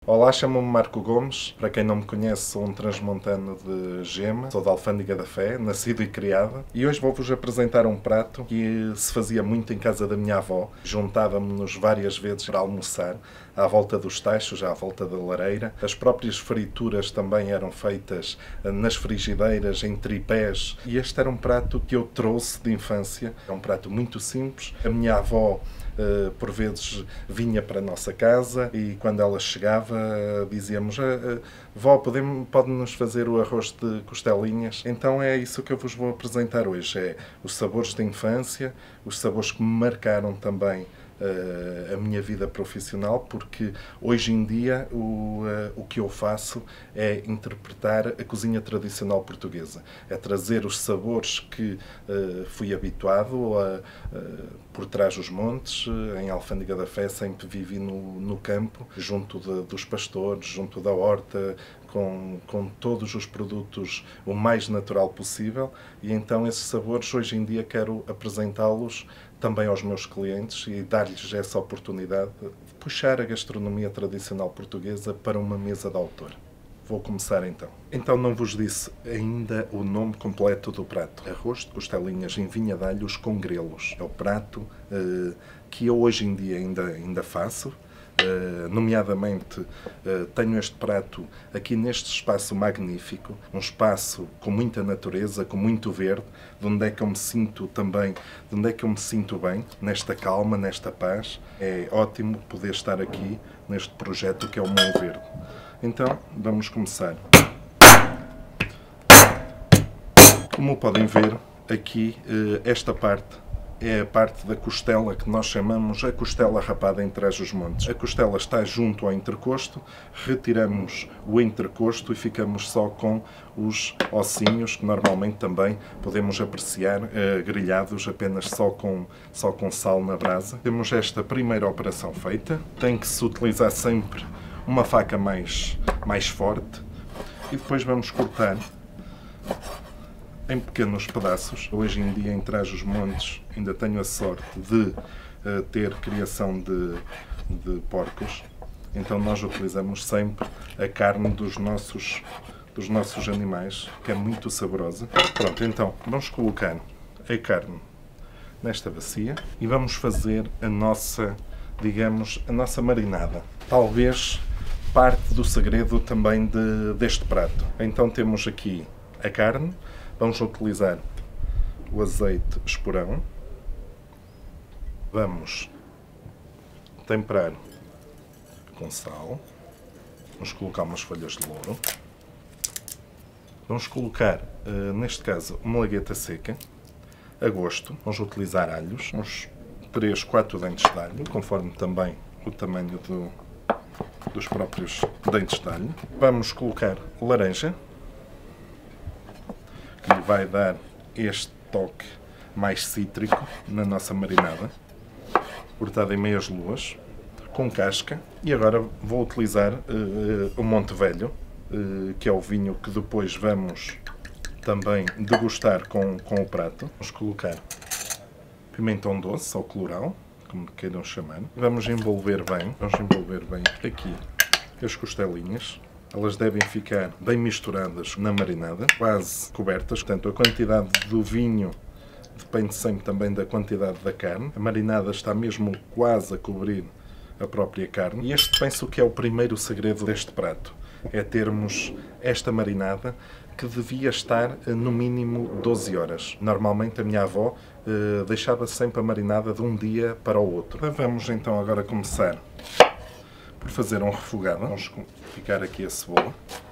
Olá, chamo-me Marco Gomes. Para quem não me conhece, sou um transmontano de Gema, sou da Alfândega da Fé, nascido e criado. E hoje vou-vos apresentar um prato que se fazia muito em casa da minha avó. Juntávamos-nos várias vezes para almoçar, à volta dos tachos, à volta da lareira. As próprias frituras também eram feitas nas frigideiras, em tripés. E este era um prato que eu trouxe de infância. É um prato muito simples. A minha avó por vezes vinha para a nossa casa e quando ela chegava dizíamos: vó, pode-nos fazer o arroz de costelinhas? Então é isso que eu vos vou apresentar hoje, é os sabores da infância, os sabores que me marcaram também a minha vida profissional, porque hoje em dia o que eu faço é interpretar a cozinha tradicional portuguesa, é trazer os sabores que fui habituado por trás dos montes. Em Alfândega da Fé sempre vivi no campo, junto dos pastores, junto da horta, com todos os produtos o mais natural possível, e então esses sabores hoje em dia quero apresentá-los também aos meus clientes e dar-lhes essa oportunidade de puxar a gastronomia tradicional portuguesa para uma mesa de autor. Vou começar então. Então não vos disse ainda o nome completo do prato. Arroz de costelinhas em vinha de alhos com grelos. É o prato que eu hoje em dia ainda faço. Nomeadamente tenho este prato aqui neste espaço magnífico, um espaço com muita natureza, com muito verde, de onde é que eu me sinto também, de onde é que eu me sinto bem, nesta calma, nesta paz. É ótimo poder estar aqui neste projeto que é o Mão Verde. Então vamos começar. Como podem ver aqui, esta parte é a parte da costela que nós chamamos a costela rapada em Trás-os-Montes. A costela está junto ao entrecosto, retiramos o entrecosto e ficamos só com os ossinhos, que normalmente também podemos apreciar grelhados apenas só com sal na brasa. Temos esta primeira operação feita. Tem que se utilizar sempre uma faca mais forte e depois vamos cortar em pequenos pedaços. Hoje em dia, em Trás-os-Montes, ainda tenho a sorte de ter criação de porcos, então nós utilizamos sempre a carne dos nossos animais, que é muito saborosa. Pronto, então vamos colocar a carne nesta bacia e vamos fazer a nossa, digamos, a nossa marinada. Talvez parte do segredo também deste prato. Então temos aqui a carne. Vamos utilizar o azeite esporão. Vamos temperar com sal. Vamos colocar umas folhas de louro. Vamos colocar, neste caso, uma lagueta seca, a gosto. Vamos utilizar alhos, uns 3, 4 dentes de alho, conforme também o tamanho dos próprios dentes de alho. Vamos colocar laranja, que lhe vai dar este toque mais cítrico na nossa marinada, cortada em meias luas, com casca. E agora vou utilizar o Monte Velho, que é o vinho que depois vamos também degustar com o prato. Vamos colocar pimentão doce ou colorau, como queiram chamar. Vamos envolver bem aqui as costelinhas. Elas devem ficar bem misturadas na marinada, quase cobertas. Portanto, a quantidade do vinho depende sempre também da quantidade da carne. A marinada está mesmo quase a cobrir a própria carne. E este penso que é o primeiro segredo deste prato. É termos esta marinada que devia estar no mínimo 12 horas. Normalmente a minha avó deixava sempre a marinada de um dia para o outro. Vamos então agora começar por fazer um refogado. Vamos picar aqui a cebola.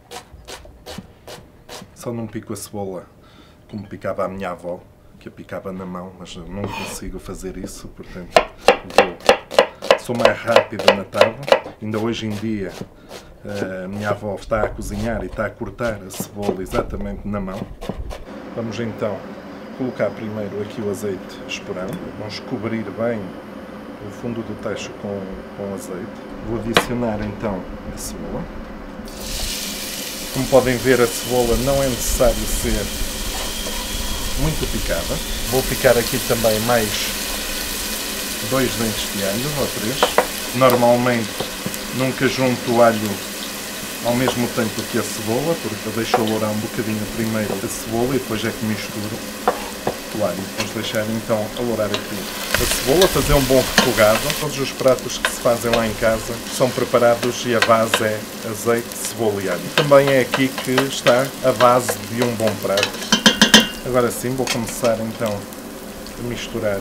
Só não pico a cebola como picava a minha avó, que a picava na mão, mas eu não consigo fazer isso, portanto sou mais rápido na tábua. Ainda hoje em dia a minha avó está a cozinhar e está a cortar a cebola exatamente na mão. Vamos então colocar primeiro aqui o azeite esporão. Vamos cobrir bem o fundo do tacho com azeite. Vou adicionar então a cebola. Como podem ver, a cebola não é necessário ser muito picada. Vou picar aqui também mais 2 dentes de alho ou 3. Normalmente Nunca junto o alho ao mesmo tempo que a cebola, porque eu deixo alourar um bocadinho primeiro a cebola e depois é que misturo o alho. Vamos deixar então alourar aqui a cebola, fazer um bom refogado. Todos os pratos que se fazem lá em casa são preparados e a base é azeite, cebola e alho. E também é aqui que está a base de um bom prato. Agora sim, vou começar então a misturar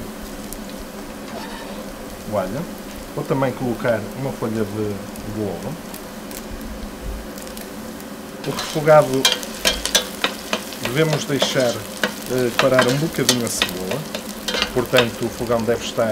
o alho. Vou também colocar uma folha de louro. O refogado devemos deixar parar um bocadinho a cebola, portanto o fogão deve estar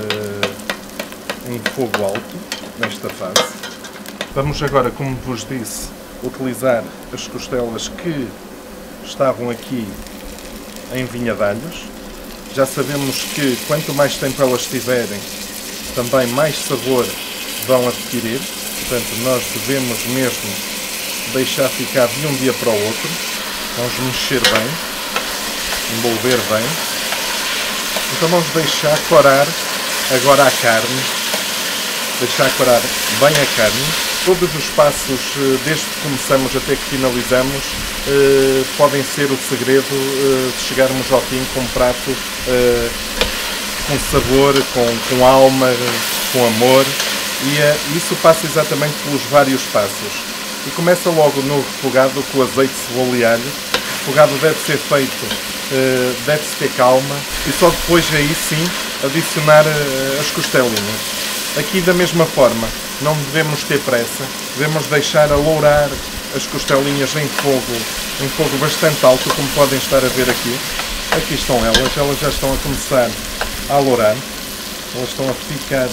em fogo alto nesta fase. Vamos agora, como vos disse, utilizar as costelas que estavam aqui em vinhadalhos. Já sabemos que quanto mais tempo elas tiverem, também mais sabor vão adquirir, portanto nós devemos mesmo deixar ficar de um dia para o outro. Vamos mexer bem, envolver bem. Então vamos deixar corar agora a carne, deixar corar bem a carne. Todos os passos, desde que começamos até que finalizamos, podem ser o segredo de chegarmos ao fim com um prato com sabor, com alma, com amor. E isso passa exatamente pelos vários passos. E começa logo no refogado com azeite, cebola e alho. O refogado deve ser feito, deve-se ter calma e só depois aí sim adicionar as costelinhas. Aqui da mesma forma, não devemos ter pressa, devemos deixar alourar as costelinhas em fogo bastante alto, como podem estar a ver aqui. Aqui estão elas já estão a começar a alourar, elas estão a ficar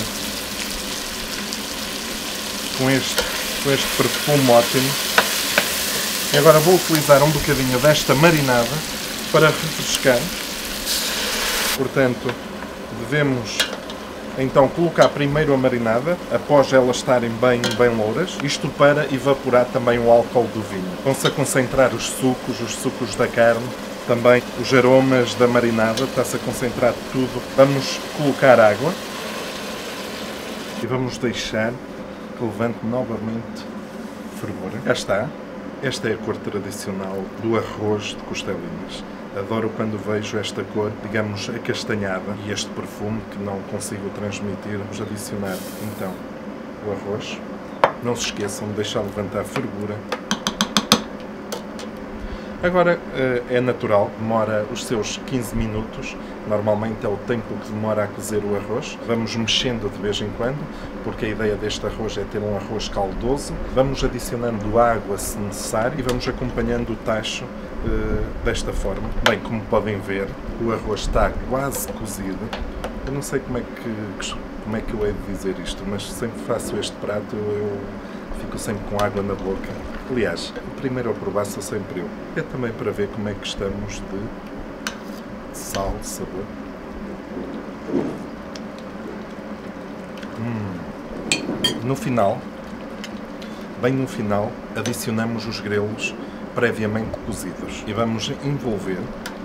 com este perfume ótimo. E agora vou utilizar um bocadinho desta marinada para refrescar. Portanto, devemos então colocar primeiro a marinada, após elas estarem bem louras, isto para evaporar também o álcool do vinho. Vão-se a concentrar os sucos da carne, também os aromas da marinada, está-se a concentrar tudo. Vamos colocar água e vamos deixar que levante novamente fervor. Já está. Esta é a cor tradicional do arroz de costelinhas. Adoro quando vejo esta cor, digamos, acastanhada, e este perfume que não consigo transmitir. Vamos adicionar então o arroz. Não se esqueçam de deixar levantar a fervura. Agora é natural, demora os seus 15 minutos, normalmente é o tempo que demora a cozer o arroz. Vamos mexendo de vez em quando, porque a ideia deste arroz é ter um arroz caldoso. Vamos adicionando água se necessário e vamos acompanhando o tacho desta forma. Bem, como podem ver, o arroz está quase cozido. Eu não sei como é que eu hei de dizer isto, mas sempre que faço este prato eu fico sempre com água na boca. Aliás, o primeiro a provar sou sempre eu. É também para ver como é que estamos de sal, sabor. No final, bem no final, adicionamos os grelos previamente cozidos e vamos envolver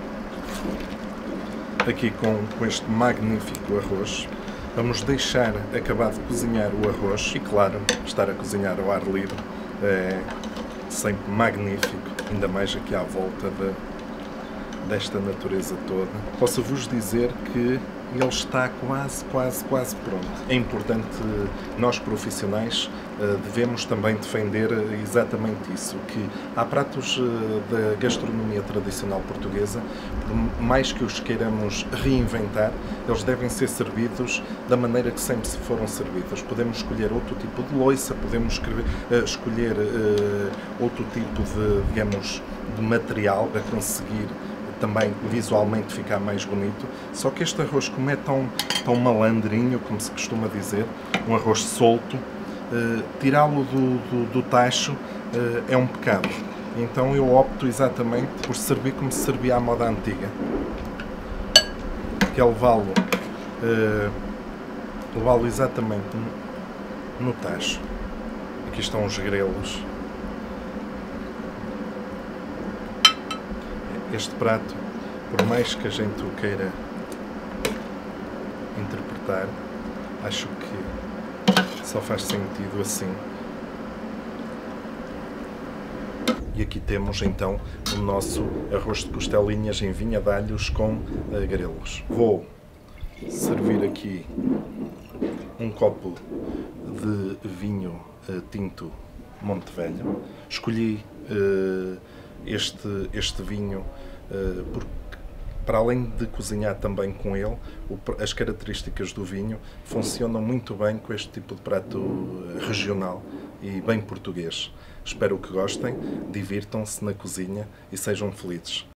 aqui com este magnífico arroz. Vamos deixar acabar de cozinhar o arroz e, claro, estar a cozinhar ao ar livre é sempre magnífico, ainda mais aqui à volta desta natureza toda. Posso-vos dizer que ele está quase pronto. É importante, nós profissionais devemos também defender exatamente isso, que há pratos da gastronomia tradicional portuguesa, por mais que os queiramos reinventar, eles devem ser servidos da maneira que sempre se foram servidos. Podemos escolher outro tipo de louça, podemos escolher outro tipo de, digamos, de material para conseguir também visualmente ficar mais bonito, só que este arroz, como é tão malandrinho, como se costuma dizer, um arroz solto, tirá-lo do tacho é um pecado. Então eu opto exatamente por servir como se servia à moda antiga, que é levá-lo exatamente no tacho. Aqui estão os grelos. Este prato, por mais que a gente o queira interpretar, acho que Só faz sentido assim. E aqui temos então o nosso arroz de costelinhas em vinha de alhos com grelos. Vou servir aqui um copo de vinho tinto Montevelho. Escolhi este vinho porque, para além de cozinhar também com ele, as características do vinho funcionam muito bem com este tipo de prato regional e bem português. Espero que gostem, divirtam-se na cozinha e sejam felizes.